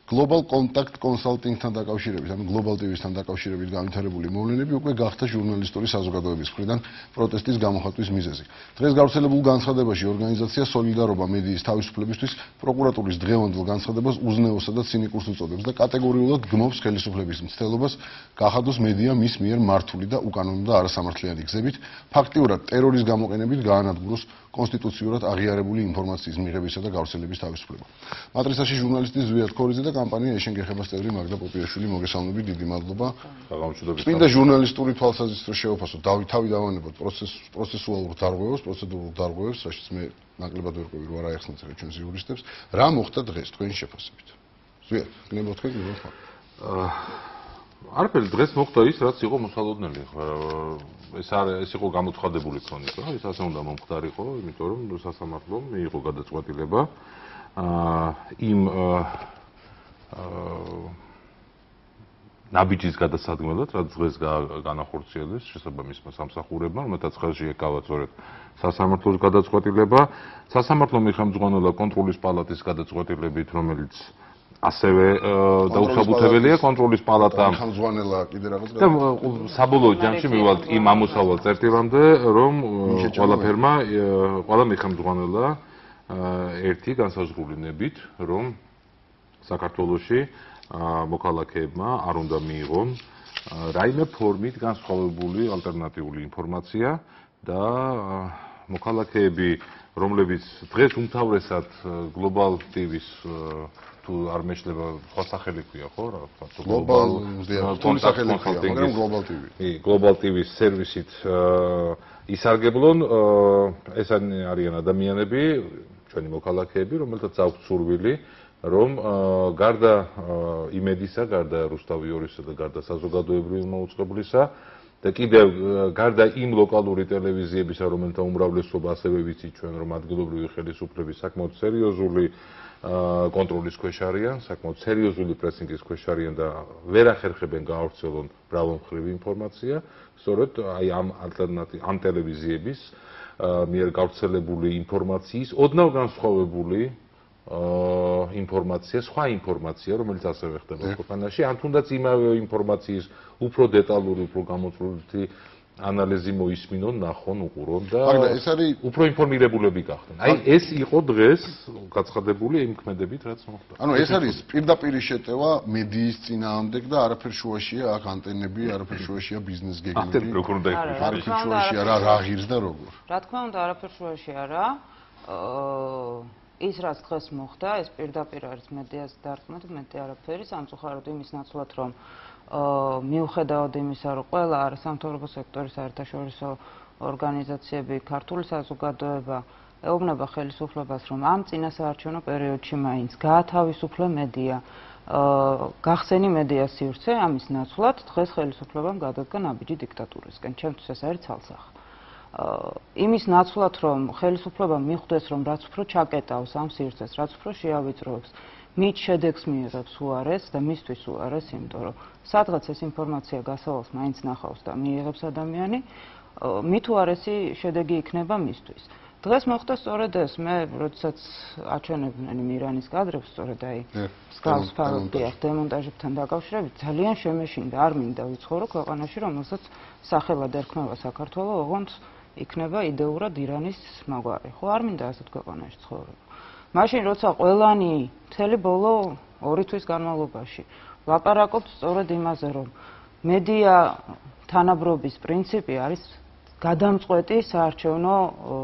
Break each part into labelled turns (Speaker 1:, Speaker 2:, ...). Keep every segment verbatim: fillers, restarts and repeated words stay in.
Speaker 1: Global Contact Consulting-თან დაკავშირებით, ანუ Global ტი ვის-თან დაკავშირებით განვითარებული მოვლენები უკვე გახდა ჟურნალისტური საზოგადოების მხრიდან პროტესტის გამოხატვის მიზეზი. დღეს გავრცელებულ განცხადებაში ორგანიზაცია Solidarობა მედიის თავისუფლებისთვის პროკურატურის დღევანდელ განცხადებას უზნეოსა და ცინიკურს უწოდებს და კატეგორიულად გმობს ხელისუფლების მცდელობას გახადოს მედია მის მიერ მართული და უკანონო და არასამართლიანი გზებით, ფაქტიურად ტერორის გამოყენებით გაანადგუროს კონსტიტუციურად აღიარებული ინფორმაციის მიღებისა და გავრცელების თავისუფლება. მატრიცაში ჟურნალისტი ზვიად ქორიძე და კამპანია ეშენ გეხებას წევრი მაგდა პოპიაშვილი მოგესალმებით, დიდი მადლობა. წმინდა ჟურნალისტური თვალსაზრისით რომ შევაფასოთ, დავით თავი დავანებოთ პროცესუალურ დარღვევებს, პროცედურულ დარღვევებს, რაშიც მე ნაკლებად ვერ ყვევი, რომ არ აეხსნათ ჩვენს იურისტებს, რა მოხდა დღეს თქვენი შეფასებით. ზვიად, გნებავ თქვენ გნებავ.
Speaker 2: არაფერი დღეს მოხდა ის, რაც იყო მოსალოდნელი. ეს არ ეს იყო გამოცხადებული ქრონიკა, ეს ასე უნდა მომხდარიყო, იმიტომ რომ სასამართლომ მიიღო გადაწყვეტილება იმ ნაბიჯის გადასადგმელად, რაც დღეს განახორციელეს შესაბამისმა სამსახურებმა, რომელთაც ხელში ეკავა სწორედ სასამართლოს გადაწყვეტილება. სასამართლომ მიხამძღვანელა კონტროლის პალატის გადაწყვეტილებით, რომელიც ასევე დაუსაბუთებელია კონტროლის პალატამ
Speaker 1: ხელმძღვანელა კიდე რაღაც
Speaker 2: და საბოლოო ჯამში მივალთ იმ ამოსავალ წერტილამდე, რომ ყველა ფერმა, ყველა მეხამძღვანელა ერთი განსაზღვრული ნებით, რომ საქართველოში მოქალაქეებმა არ უნდა მიიღონ რაიმე ფორმით განსხვავებული ალტერნატიული ინფორმაცია და მოქალაქეები, რომლებიც დღეს უმთავრესად Global ტი ვის თუ არ მეშლება სხვა სახელი ქვია ხო რა
Speaker 1: Global კონსახელი ქვია, მაგრამ Global ტი ვი.
Speaker 2: კი, Global ტი ვის სერვისით ისარგებლონ, ეს არიან ადამიანები, ჩვენი მოქალაქეები, რომელთაც აქვთ სურვილი, რომ გარდა იმედისა, გარდა რუსთავი ორისა და გარდა საზოგადოებრივი მოუწყებლისა და კიდევ გარდა იმ ლოკალური ტელევიზიებისა, რომელთა უმრავლესობა ასევე ვიცით ჩვენ, რომ ადგილობრივი ხელისუფლების საკმაოდ სერიოზული კონტროლის ქვეშ არიან, საკმაოდ სერიოზული პრესინგის ქვეშ არიან და ვერ ახერხებენ გაავრცელონ მრავალმხრივი ინფორმაცია, სწორედ აი ამ ალტერნატივ ამ ტელევიზიების მიერ გავრცელებული ინფორმაციის ოდნავ განსხვავებული ინფორმაცია, სხვა ინფორმაცია, რომელიც ასევე ხდება ქვეყანაში, ან თუნდაც იმავე ინფორმაციის უფრო დეტალური, უფრო გამოწვეული ანალიზი მოისმინონ, ნახონ, უყურონ და
Speaker 1: ეს არის
Speaker 2: უფრო ინფორმირებულები გახდნენ. აი ეს იყო დღეს გაცხადებული იმ ქმედებით, რაც მოხდა.
Speaker 1: ანუ ეს არის პირდაპირი შეტევა მედიის წინააღმდეგ და არაფერ შუაშია აქ ანტენები, არაფერ შუაშია ბიზნეს გეგმები.
Speaker 2: როგორ უნდა იყოს?
Speaker 1: არაფერ შუაშია რა რა ღირს და როგორ.
Speaker 3: რა თქმა უნდა, არაფერ შუაშია რა. ის რაც დღეს მოხდა, ეს პირდაპირ არის მედიას დარტყმა და მეტი არაფერი, სამწუხაროდ იმის ნაცვლად, რომ მიუხედავად იმისა, რომ ყველა არასამთავრობო სექტორის საერთაშორისო ორგანიზაციები, ქართული საზოგადოება ეუბნება ხელისუფლებას, რომ ამ წინასაარჩევნო პერიოდში მაინც გაათავისუფლე მედია, გახსენი მედიას სივრცე, ამის ნაცვლად დღეს ხელისუფლებამ გადადგა ნაბიჯი დიქტატურისკენ. ჩემთვის ეს არის ცალსახა. იმის ნაცვლად, რომ ხელისუფლებამ მიხვდეს, რომ რაც უფრო ჩაკეტავს ამ სივრცეს, რაც უფრო შეავიწროებს, მით შედეგს მიიღებს უარეს და მისთვის უარეს, იმიტომ რომ სადღაც ეს ინფორმაცია გასავალს მაინც ნახავს და მიიღებს ადამიანი, მით უარესი შედეგი იქნება მისთვის. დღეს მოხდა სწორედ ეს, მე როდესაც აჩვენებდნენ მირანის კადრებს, სწორედ აი მსგავს ფაქტია დემონტაჟებთან დაკავშირებით, ძალიან შემეშინდა, არ მინდა ვიცხოვრო ქვეყანაში, რომელსაც სახელად ერქმევა საქართველოს, ოღონდ იქნება იდეურად ირანის მაგვარი. ხო, არ მინდა ასეთ ქვეყანაში ცხოვრება. მაშინ როცა ყველანი მთელი ბოლო ორი თვის განმავლობაში ლაპარაკობთ სწორედ იმაზე, რომ მედია თანაბრობის პრინციპი არის გადამწყვეტი საარჩევნო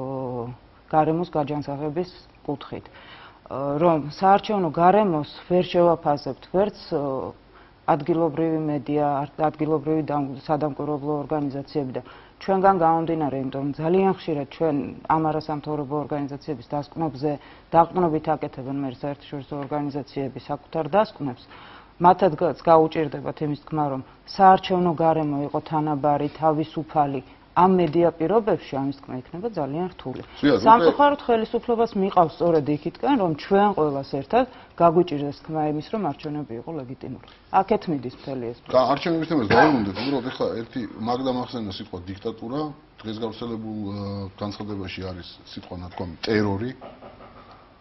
Speaker 3: გარემოს გაჯანსაღების კუთხით. რომ საარჩევნო გარემოს ვერ შევაფასებთ ვერც ადგილობრივი მედია, ადგილობრივი სადამკვირვებლო ორგანიზაციები და ჩვენგან გამომდინარე, იმიტომ რომ ძალიან ხშირად ჩვენ ამ არასამთავრობო ორგანიზაციების დასკვნებზე დაყრდნობით აკეთებენ მე საერთაშორისო ორგანიზაციები საკუთარ დასკვნებს, მათაც გაუჭირდებათ იმის თქმა, რომ საარჩევნო გარემო იყო თანაბარი, თავისუფალი, ამ მედია პირობებში ამის თქმა იქნება ძალიან რთული. სამწუხაროდ ხელისუფლებას მიყავს სწორედ იქითკენ, რომ ჩვენ ყველას ერთად გაგვიჭირდეს თქმა იმის, რომ არჩევნები იყო ლეგიტიმური. აქეთ მიდის მთელი ეს.
Speaker 1: არჩევნების თემას დავუბრუნდეთ, უბრალოდ ეხლა ერთი მაგდა მახსენდა სიტყვა დიქტატურა, დღეს გავრცელებულ განცხადებაში არის სიტყვა ნათქვამი ტერორი.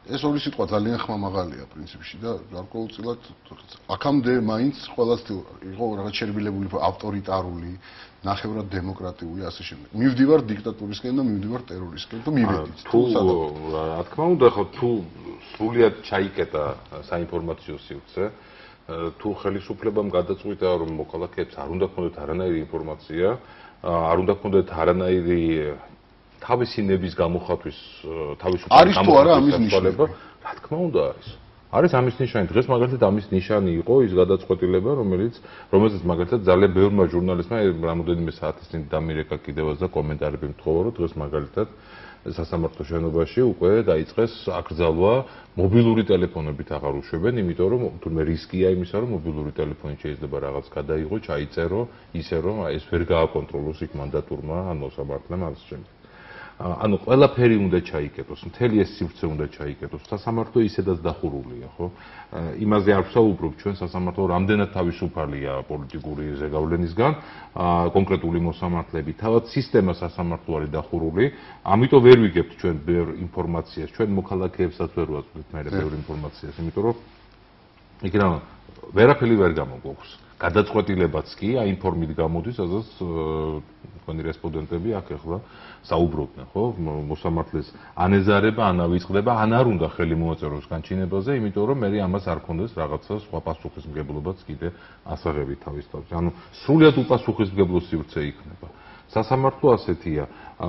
Speaker 1: ეს ორი სიტყვა ძალიან ხმამაღალია პრინციპში და გარკვეულწილად აქამდე მაინც ყველას იყო რაღაც შერბილებული ავტორიტარული, ნახევრად დემოკრატიული ასე შემდეგ. მივდივარ დიქტატურისკენ და მივდივარ ტერორისკენ და მივედით.
Speaker 2: თუ რა თქმა უნდა, ხო თუ სრულიად ჩაიკეტა საინფორმაციო სივრცე, თუ ხელისუფლებამ გადაწყვიტა რომ მოქალაქეებს არ უნდა ქონდეთ არანაირი ინფორმაცია, არ უნდა ქონდეთ არანაირი თავისი ნების გამოხატვის თავისუფლების გამოხატვის, რა თქმა უნდა არის. არის ამის ნიშანი. დღეს მაგალითად ამის ნიშანი იყო ის გადაწყვეტილება, რომელიც რომელზეც მაგალითად ძალიან ბევრმა ჟურნალისტმა რამოდენიმე საათის წინ დამირეკა კიდევაც და კომენტარები მთხოვა, რომ დღეს მაგალითად სასამართლო შენობაში უკვე დაიწყეს აკრძალვა მობილური ტელეფონებით აღარ უშვებენ, იმიტომ რომ თურმე რისკია იმისა, რომ მობილური ტელეფონი შეიძლება რაღაც გადაიღო, ჩაიწერო, ისე რომ ეს ვერ გააკონტროლოს იქ მანდატურმა ან მოსამართლემ ამის შემდეგ. ანუ ყველაფერი უნდა ჩაიკეტოს, მთელი ეს სივრცე უნდა ჩაიკეტოს. სასამართლო ისედაც დახურულია, ხო? იმაზე არ ვსაუბრობ, ჩვენ სასამართლო რამდენად თავისუფალია პოლიტიკური ზეგავლენისგან, კონკრეტული მოსამართლეები, თავად სისტემა სასამართლო არის დახურული, ამიტომ ვერ ვიგებთ ჩვენ ბევრ ინფორმაციას, ჩვენ მოქალაქეებსაც ვერ ვაწვდით მე ბევრ ინფორმაციას, იმიტომ რომ იქ რა ვერაფერი ვერ გამოგვაქვს. გადაწყვეტილებაც კი აი იმ ფორმით გამოდის, სადაც თქვენი რესპონდენტები აქ ახლა საუბრობდნენ, ხო? მოსამართლეს ანეზარება, ან ავიწყდება, ან არ უნდა ხელი მოაწეროს განჩინებაზე, იმიტომ რომ მე ამას არ ქონდეს რაღაცა სხვა პასუხისმგებლობაც კიდე ასაღები თავის თავზე. ანუ სრულიად უპასუხისმგებლო სივრცე იქნება. სასამართლო ასეთია.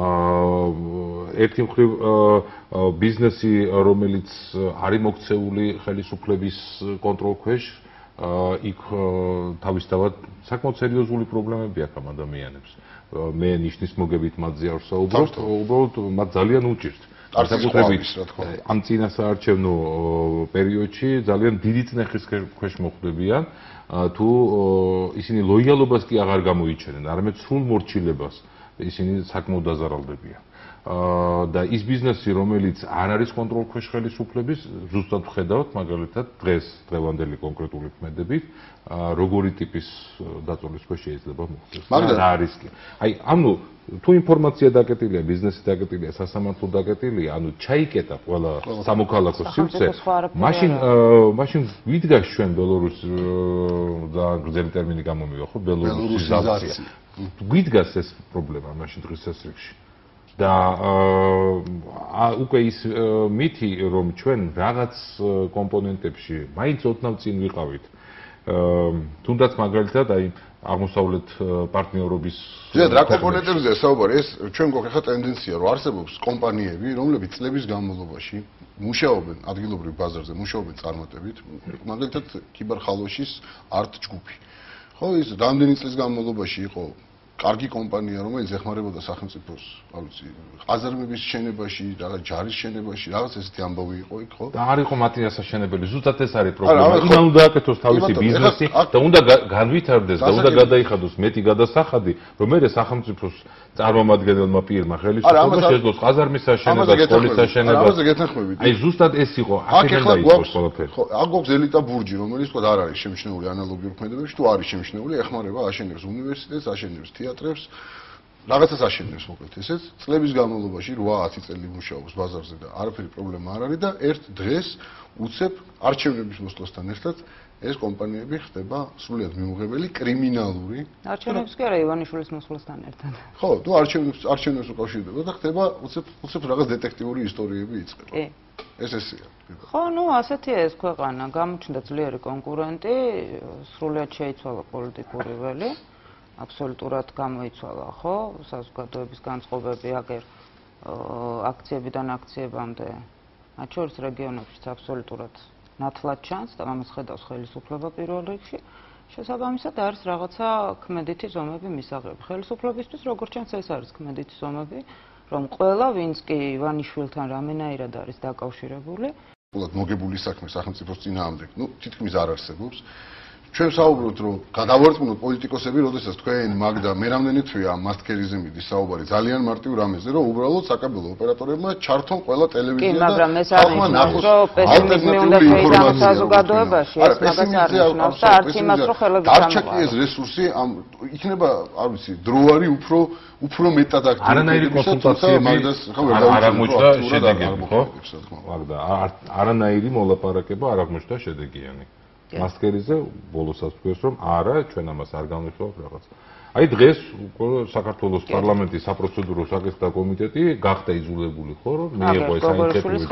Speaker 2: ერთი მხრივ ბიზნესი, რომელიც არის მოქცეული ხელისუფლების კონტროლ ქვეშ, იქ თავისთავად საკმაოდ სერიოზული პრობლემები აქვს ამ ადამიანებს. მე ნიშნის მოგებით მათზე არ ვსაუბრობ, უბრალოდ მათ ძალიან უჭირთ. საკუთრებით ამ წინასაარჩევნო პერიოდში ძალიან დიდი წნეხის ქვეშ მოხვდებიან, თუ ისინი ლოიალობას კი აღარ გამოიჩენენ, არამედ სრულ მორჩილებას ისინი საკმაოდ დაზარალდებიან. და ის ბიზნესი, რომელიც არ არის კონტროლ ქვეშ ხელისუფლების, ზუსტად ვხედავთ მაგალითად დღეს დღევანდელი კონკრეტული ქმედებით, როგორი ტიპის დაწოლის ქვეშ შეიძლება მოხდეს.
Speaker 1: მაგრამ
Speaker 2: რა რისკი? აი, ანუ თუ ინფორმაცია დაკეტილია, ბიზნესი დაკეტილია, სასამართლო დაკეტილია, ანუ ჩაიკეტა ყველა სამოქალაქო სივრცე, მაშინ მაშინ ვიდგას ჩვენ ბელორუს და გრძელი ტერმინი გამომივა, ხო, ბელორუსიზაცია. ვიდგას ეს პრობლემა მაშინ დღის წესრიგში. და უკვე ის მითი, რომ ჩვენ რაღაც კომპონენტებში მაინც ოდნავ წინ ვიყავით. თუნდაც მაგალითად აი აღმოსავლეთ პარტნიორობის
Speaker 1: ზედ რა კომპონენტებზეა საუბარი, ეს ჩვენ გვაქვს ხა ტენდენცია, რომ არსებობს კომპანიები, რომლებიც წლების განმავლობაში მუშაობენ ადგილობრივ ბაზარზე, მუშაობენ წარმატებით, მაგალითად კიბერხალოშის არტ ჯგუფი. ხო, ის რამდენი წლის განმავლობაში იყო კარგი კომპანია, რომელიც ეხმარებოდა სახელმწიფოს, რა ვიცი, ყაზარმების შენებაში, რაღაც ჯარის შენებაში, რაღაც ესეთი ამბავი იყო იქ, ხო?
Speaker 2: და არ იყო მათი ასაშენებელი, ზუსტად ეს არის პრობლემა. უნდა უნდა აკეთოს თავისი ბიზნესი და უნდა განვითარდეს და უნდა გადაიხადოს მეტი გადასახადი, რომ მე სახელმწიფოს წარმომადგენელმა პირმა ხელისუფლება შეძლოს ყაზარმის აშენებას, სკოლის აშენებას.
Speaker 1: ამაზე გეთანხმებით.
Speaker 2: აი ზუსტად ეს იყო, აქედან დაიწყო ყველაფერი.
Speaker 1: ხო, აქ გვაქვს ელიტა ბურჯი, რომელიც თქვა არ არის შემჩნეული ანალოგიურ ქმედებებში, თუ არის შემჩნეული, ეხმარება, აშენებს უნივერსიტეტს, აშენებს თეატრებს, რაღაცას აშენებს მოკლედ ესეც. წლების განმავლობაში რვა ათი წელი მუშაობს ბაზარზე და არაფერი პრობლემა არ არის და ერთ დღეს უცებ არჩევნების მოსვლასთან ერთად ეს კომპანიები ხდება სრულიად მიუღებელი კრიმინალური.
Speaker 3: არჩევნებს კი არა, ივანიშვილის მოსვლასთან ერთად.
Speaker 1: ხო, თუ არჩევნებს არჩევნებს უკავშირდება და ხდება უცებ უცებ რაღაც დეტექტიური ისტორიები იწყება.
Speaker 3: კი.
Speaker 1: ეს ესეა.
Speaker 3: ხო, ნუ ასეთია ეს ქვეყანა, გამოჩნდა ძლიერი კონკურენტი, სრულიად შეიცვალა პოლიტიკური ველი. აბსოლუტურად გამოიცვალა, ხო, საზოგადოების განწყობები აგერ აქციებიდან აქციებამდე, მათ შორის რეგიონებშიც აბსოლუტურად ნათლად ჩანს და ამას ხედავს ხელისუფლება პირველ რიგში. შესაბამისად არის რაღაცა ქმედითი ზომები მისაღები. ხელისუფლებისთვის როგორც ჩანს ეს არის ქმედითი ზომები, რომ ყველა ვინც კი ივანიშვილთან რამენაირად არის დაკავშირებული,
Speaker 1: მოგებული საქმე სახელმწიფოს წინააღმდეგ, ნუ თითქმის არ არსებობს. ჩვენ საუბრობთ რომ გადავარწმუნოთ პოლიტიკოსები, როდესაც თქვენ მაგდა მე რამდენი თვეა მასკერიზე მიდის საუბარი ძალიან მარტივ რამეზე, რომ უბრალოდ საკაბელო ოპერატორებმა ჩართონ ყველა ტელევიზია და
Speaker 3: მაგრამ ეს არის რომ პესიმიზმი უნდა შეიძინოს საზოგადოებაში, ეს მაგას არ ნიშნავს და არც იმას რომ ხელები
Speaker 1: ჩამოყარა. დარჩა ეს რესურსი ამ იქნება, არ ვიცი, დრო არის უფრო უფრო მეტად აქტიური.
Speaker 2: არანაირი კონსულტაციები არ აღმოჩნდა შედეგები, ხო? მაგდა არანაირი მოლაპარაკება არ აღმოჩნდა შედეგიანი. მასკერიზე ბოლოსაც თქვეს რომ არა, ჩვენ ამას არ განვიხილავთ რაღაც. აი დღეს საქართველოს პარლამენტის საპროცედურო საკითხთა კომიტეტი გახდა იძულებული ხო რომ მიიღო ეს ინიციატივა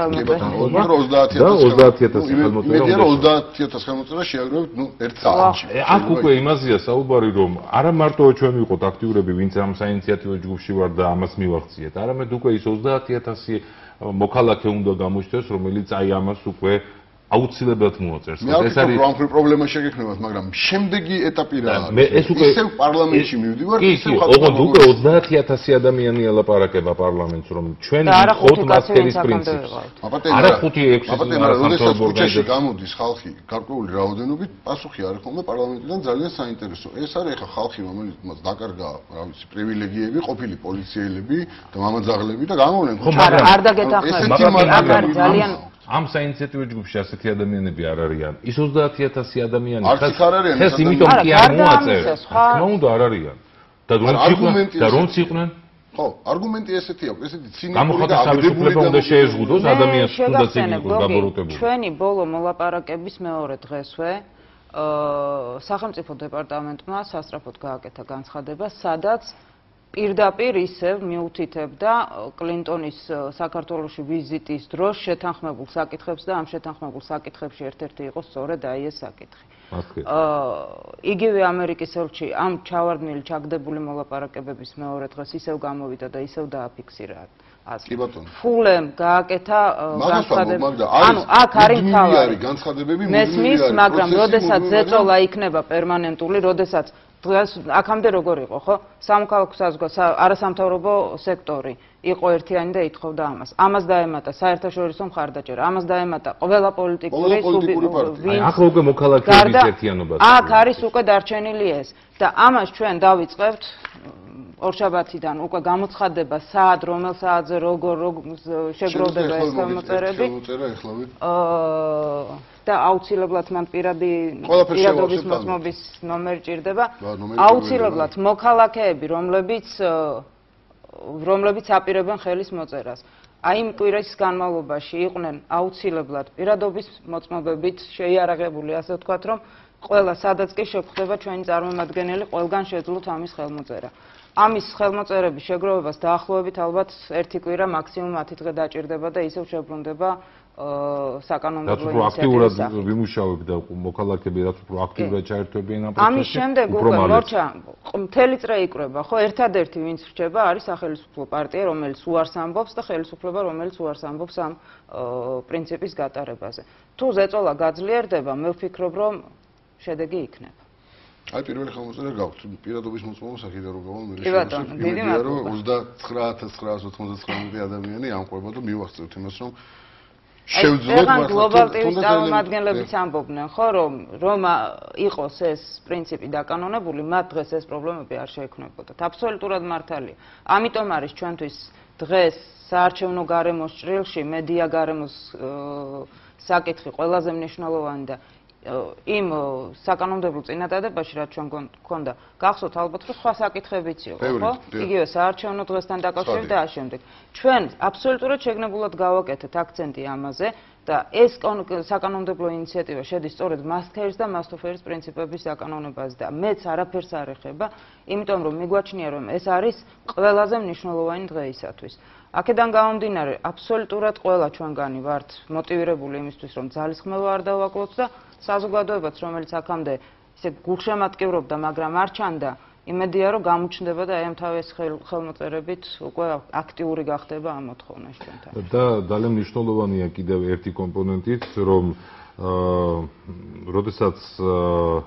Speaker 2: და ოცდაათი ათასი ხელმოწერა
Speaker 1: მე ოცდაათი ათასი ხელმოწერა შეაგროვებთ ნუ ერთ საათში.
Speaker 2: აქ უკვე იმაზეა საუბარი რომ არა მარტო ჩვენ ვიყოთ აქტიურები ვინც ამ საინიციატივო ჯგუფში ვარ და ამას მივახციეთ, არამედ უკვე ის ოცდაათი ათასი მოქალაქე უნდა გამოჩნდეს რომელიც აი ამას უკვე აუცილებლად მოაწერს.
Speaker 1: ეს არის პრობლემა პრობლემა შეგექნებათ, მაგრამ შემდეგი ეტაპი რა არის? ისევ პარლამენტში მივდივართ, ისევ
Speaker 2: ხატვა. ოღონდ უკვე ოცდაათი ათასი ადამიანი ელაპარაკება პარლამენტს, რომ ჩვენ ვიყოთ მასკერის პრინციპს. არა ხუთი ექვსი
Speaker 1: როდესაც ქუჩაში გამოდის ხალხი გარკვეული რაოდენობით, პასუხი არის ხოლმე პარლამენტიდან ძალიან საინტერესო. ეს არის ახლა ხალხი, რომელიც მას დაკარგა, რა ვიცი, პრივილეგიები, ყოფილი პოლიციელები და მამაძაღლები და გამოვლენ
Speaker 3: ქუჩაში. არა, არ დაგეთანხმებით, მაგრამ ძალიან
Speaker 2: ამ საინიციატივო ჯგუფში ასეთი ადამიანები არ არიან. ის ოცდაათი ათასი ადამიანი
Speaker 1: ხეს არ არიან.
Speaker 2: ხეს იმიტომ კი არ მოაწერს. თქმა უნდა არ არიან. და რომც იყვნენ და რომც იყვნენ?
Speaker 1: ხო, არგუმენტი ესეთი აქვს, ესეთი ცინიკური და
Speaker 2: გამოხატვის თავისუფლება უნდა შეეზღუდოს ადამიანს თუნდაც იგი იყოს გაბოროტებული.
Speaker 3: ჩვენი ბოლო მოლაპარაკების მეორე დღესვე აა სახელმწიფო დეპარტამენტმა სასწრაფოდ გააკეთა განცხადება, სადაც პირდაპირ ისევ მიუთითებდა კლინტონის საქართველოში ვიზიტის დროს შეთანხმებულ საკითხებს და ამ შეთანხმებულ საკითხებში ერთ-ერთი იყო სწორედ აი ეს საკითხი. აა იგივე ამერიკის ელჩი ამ ჩავარდნილი ჩაგდებული მოლაპარაკებების მეორე დღეს ისევ გამოვიდა და ისევ დააფიქსირა.
Speaker 1: კი ბატონო.
Speaker 3: ფულემ გააკეთა განცხადება.
Speaker 1: ანუ აქ არის თავი განცხადებები
Speaker 3: მესმის, მაგრამ როდესაც ზეწოლა იქნება პერმანენტული, როდესაც დღეს აქამდე როგორ იყო, ხო? სამოქალაქო საზოგადო არასამთავრობო სექტორი იყო ერთიანი და ითხოვდა ამას. ამას დაემატა საერთაშორისო მხარდაჭერა, ამას დაემატა ყველა პოლიტიკური
Speaker 2: სუბიექტი. აქ უკვე მოქალაქეების ერთიანობა.
Speaker 3: აქ არის უკვე დარჩენილი ეს და ამას ჩვენ დავიწყებთ ორშაბათიდან უკვე გამოცხადება საათ რომელ საათზე როგორ შეგროვდება ეს ხელმოწერები. აა და აუცილებლად მან პირადი პირადობის მოწმობის ნომერი ჭირდება. აუცილებლად მოქალაქეები, რომლებიც რომლებიც აპირებენ ხელის მოწერას. აი იმ კვირის განმავლობაში იყვნენ აუცილებლად პირადობის მოწმობებით შეიარაღებული, ასე ვთქვათ, რომ ყველა სადაც კი შეგვხვდება ჩვენი წარმომადგენელი, ყველგან შეძლოთ ამის ხელმოწერა. ამის ხელმოწერების შეგროვებას დაახლოებით ალბათ ერთი კვირა მაქსიმუმ ათი დღე დაჭირდება და ისევ შებრუნდება საკანონმდებლო ინიციატივას.
Speaker 2: რაც აქტიურად ვიმუშავებ და მოქალაქეები რაც უფრო აქტიურად ჩაერთვებიან ამ პროცესში.
Speaker 3: ამის შემდეგ უკვე მორჩა მთელი წრე იკვრება, ხო? ერთადერთი ვინც რჩება არის სახელმწიფო პარტია, რომელიც უარს ამბობს და ხელისუფლება, რომელიც უარს ამბობს ამ პრინციპის გატარებაზე. თუ ზეწოლა გაძლიერდება, მე ვფიქრობ, რომ შედეგი იქნება.
Speaker 1: აი პირველი ხელმოწერა გაქვთ პირადობის მოწმობა საკითხი რომ გავალ მე
Speaker 3: დიდი მადლობა
Speaker 1: ოცდათხრა ათას ცხრაას ოცდაათი ადამიანი ამყვება და მივახცევთ იმას რომ შევძლოთ
Speaker 3: მაგრამ გლობალ ტივის წარმომადგენლებიც ამბობდნენ ხო რომ რომ იყოს ეს პრინციპი დაკანონებული მათ დღეს ეს პრობლემები არ შეექმნებოდათ აბსოლუტურად მართალია ამიტომ არის ჩვენთვის დღეს საარჩევნო გარემოს ჭრილში მედია გარემოს საკითხი ყველაზე მნიშვნელოვანი და იმ საკანონმდებლო წინადადებაში რაც ჩვენ გქონდა გახსოვთ ალბათ რომ სხვა საკითხებიც იყო ხო იგივე საარჩევნო დღესთან დაკავშირებით და ამ შემდეგ ჩვენ აბსოლუტურად შეგნებულად გავაკეთეთ აქცენტი ამაზე და ეს საკანონმდებლო ინიციატივა შედის სწორედ მასქერის და მასტოფერის პრინციპების საკანონებაზე და მეც არაფერს არ ეხება იმიტომ რომ მიგვაჩნია რომ ეს არის ყველაზე მნიშვნელოვანი დღეისათვის აქედან გამომდინარე აბსოლუტურად ყველა ჩვენგანი ვართ მოტივირებული იმისთვის რომ ძალისხმევა არ დავაკლოთ და საზოგადოებაც რომელიც აქამდე ისე გულშემატკივრობდა მაგრამ არ ჩანდა იმედია რომ გამოჩნდება და აი ამ თავის ხელმოწერებით უკვე აქტიური გახდება ამ მოთხოვნას ჩვენთან
Speaker 2: და ძალიან მნიშვნელოვანია კიდევ ერთი კომპონენტიც რომ აა როდესაც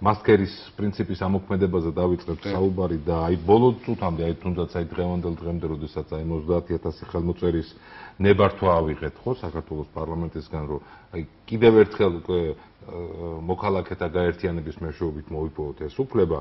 Speaker 2: მასკერის პრინციპის ამოქმედებაზე დავიწყებთ საუბარი და აი ბოლო წუთამდე, აი თუნდაც აი დღევანდელ დღემდე, როდესაც აი ოცდაათი ათასი ხელმოწერის ნებართვა ავიღეთ, ხო, საქართველოს პარლამენტისგან, რომ აი კიდევ ერთხელ უკვე მოქალაქეთა გაერთიანების მეშვეობით მოვიპოვოთ ეს უფლება.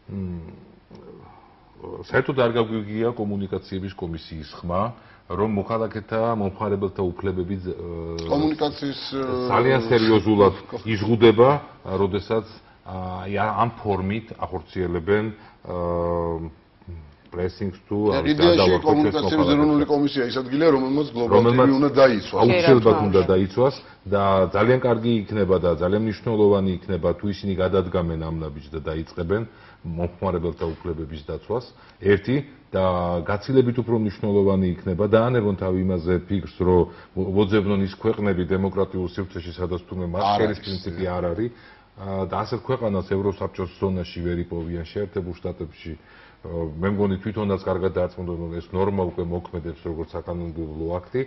Speaker 2: საერთოდ არ გაგვიგია კომუნიკაციების კომისიის ხმა, რომ მოქალაქეთა მომხმარებელთა უფლებები
Speaker 1: კომუნიკაციის
Speaker 2: ძალიან სერიოზულად იზღუდება, როდესაც აი ამ ფორმით ახორციელებენ პრესინგს თუ
Speaker 1: იდეაში კომუნიკაციების ეროვნული კომისია ის ადგილია, რომელმაც გლობალიზმი უნდა დაიცვას.
Speaker 2: აუცილებლად უნდა დაიცვას და ძალიან კარგი იქნება და ძალიან მნიშვნელოვანი იქნება თუ ისინი გადადგამენ ამ ნაბიჯს და დაიწყებენ მომხმარებელთა უფლებების დაცვას. ერთი და გაცილებით უფრო მნიშვნელოვანი იქნება და ანებონ თავი იმაზე ფიქრს, რომ მოძებნონ ის ქვეყნები დემოკრატიულ სივრცეში, სადაც თუნდაც მასკერის პრინციპი არ არის და ასეთ ქვეყანას ევროსაბჭოს ზონაში ვერ იპოვიან შეერთებულ შტატებში. მე მგონი თვითონაც კარგად დაარწმუნდა, რომ ეს ნორმა უკვე მოქმედებს როგორც საკანონმდებლო აქტი.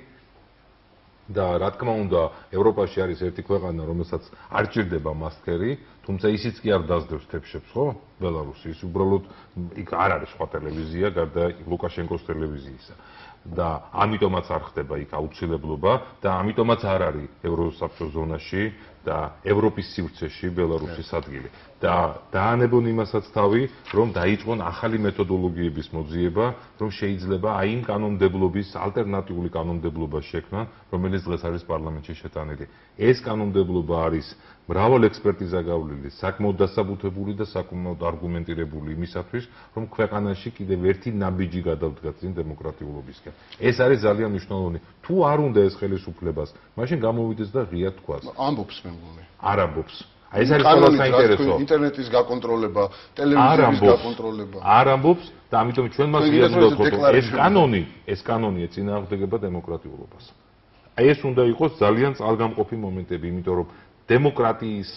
Speaker 2: და რა თქმა უნდა, ევროპაში არის ერთი ქვეყანა, რომელსაც არ ჭირდება მასკერი, თუმცა ისიც კი არ დაძდევს თეფშებს, ხო? ბელარუსი, ის უბრალოდ იქ არ არის სხვა ტელევიზია, გარდა ლუკაშენკოს ტელევიზიისა. და ამიტომაც არ ხდება იქ აუცილებლობა და ამიტომაც არ არის ევროსაბჭოს ზონაში და ევროპის სივრცეში ბელარუსის ადგილი. და დაანებონ იმასაც თავი, რომ დაიწყონ ახალი მეთოდოლოგიების მოძიება, რომ შეიძლება აი იმ კანონმდებლობის ალტერნატიული კანონმდებლობა შექმნა, რომელიც დღეს არის პარლამენტში შეტანილი. ეს კანონმდებლობა არის მრავალ ექსპერტიზა გავლილი, საკმაოდ დასაბუთებული და საკმაოდ არგუმენტირებული იმისათვის, რომ ქვეყანაში კიდევ ერთი ნაბიჯი გადავდგათ წინ დემოკრატიულობისკენ. ეს არის ძალიან მნიშვნელოვანი. თუ არ უნდა ეს ხელისუფლებას, მაშინ გამოვიდეს და ღია თქვას.
Speaker 1: ამბობს მე მგონი.
Speaker 2: არ ამბობს. ეს არის ყველა საინტერესო.
Speaker 1: ინტერნეტის გაკონტროლება, ტელევიზიის გაკონტროლება.
Speaker 2: არ ამბობს და ამიტომ ჩვენ მას ღია უნდა ვთქვათ, ეს კანონი, ეს კანონი ეწინააღმდეგება დემოკრატიულობას. აი ეს უნდა იყოს ძალიან წყალგამყოფი მომენტები, იმიტომ რომ დემოკრატიის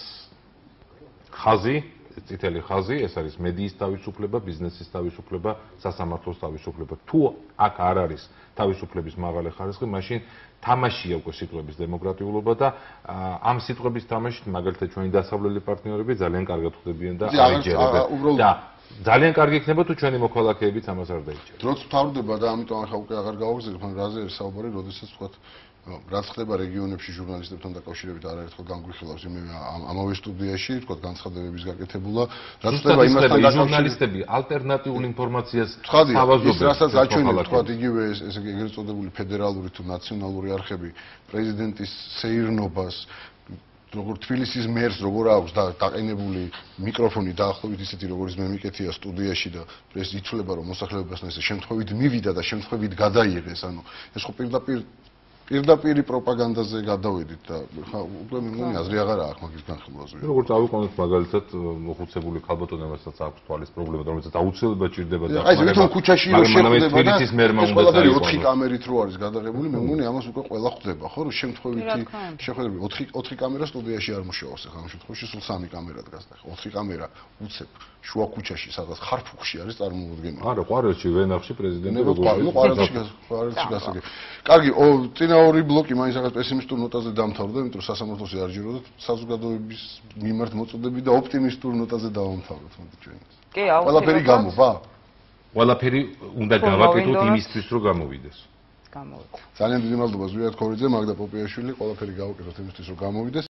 Speaker 2: ხაზი, წითელი ხაზი, ეს არის მედიის თავისუფლება, ბიზნესის თავისუფლება, სასამართლოს თავისუფლება. თუ აქ არ არის თავისუფლების მაღალი ხარისხი, მაშინ თამაშია უკვე სიტყვების დემოკრატიულობა და ამ სიტყვების თამაშით მაგალითად ჩვენი დასავლელი პარტნიორები ძალიან კარგად ხვდებიან და აიჯერებენ. და ძალიან კარგი იქნება თუ ჩვენი მოქალაქეებიც ამას არ დაიჯერებენ.
Speaker 1: დროც მთავრდება და ამიტომ ახლა უკვე აღარ გავაგზავნებ, მაგრამ რაზე არის საუბარი, როდესაც თქვა რაც ხდება რეგიონებში ჟურნალისტებთან დაკავშირებით არაერთხელ განგვიხილავს მე ამავე სტუდიაში, თქვა განცხადებების გაკეთებულა, რაც ხდება იმასთან
Speaker 2: დაკავშირებით ჟურნალისტები ალტერნატიულ ინფორმაციას
Speaker 1: თავაზობენ. რასაც აჩვენებს, თქვა იგივე ესე ეგრეთ წოდებული ფედერალური თუ ნაციონალური არხები პრეზიდენტის სეირნობას, როგორ თბილისის მერს როგორ აქვს დაყენებული მიკროფონი დაახლოებით ისეთი როგორც მე მიკეთია სტუდიაში და ეს იცვლება რომ მოსახლეობასთან ესე შემთხვევით მივიდა და შემთხვევით გადაიღეს, ანუ ეს ხო პირდაპირ პირდაპირი პროპაგანდაზე გადავედით და ხა უკვე მე მგონი აზრი აღარა აქვს მაგის განხილვაზე.
Speaker 2: როგორც ავიყვანოთ მაგალითად მოხუცებული ქალბატონებსაც აქვს თვალის პრობლემა, რომელსაც აუცილებლად ჭირდება და
Speaker 1: აი თვითონ ქუჩაში რო შეხვდება და
Speaker 2: ეს მერმა უნდა
Speaker 1: ყველაფერი ოთხი კამერით რო არის გადაღებული, მე მგონი ამას უკვე ყველა ხვდება, ხო, რომ შემთხვევითი შეხვედრები ოთხი ოთხი კამერა სტუდიაში არ მუშაობს ახლა ამ შემთხვევაში სულ სამი კამერა დგას და ოთხი კამერა უცებ შუა ქუჩაში სადაც ხარფუხში არის წარმოუდგენელი.
Speaker 2: არა, ყვარელში ვენახში პრეზიდენტი
Speaker 1: როგორ ყვარელში ყვარელში გასაგები. კარგი, წინა ორი ბლოკი მაინც რაღაც პესიმისტურ ნოტაზე დამთავრდა, იმიტომ რომ სასამართლოში არ ჯეროდა საზოგადოების მიმართ მოწოდები და ოპტიმისტურ ნოტაზე დავამთავროთ მოდი ჩვენ.
Speaker 3: კი, აუცილებლად.
Speaker 1: ყველაფერი გამოვა?
Speaker 2: ყველაფერი უნდა გავაკეთოთ იმისთვის, რომ გამოვიდეს.
Speaker 3: გამოვიდეს.
Speaker 1: ძალიან დიდი მადლობა ზვიად ქორიძე, მაგდა პოპიაშვილი, ყველაფერი გავაკეთოთ იმისთვის, რომ გამოვიდეს.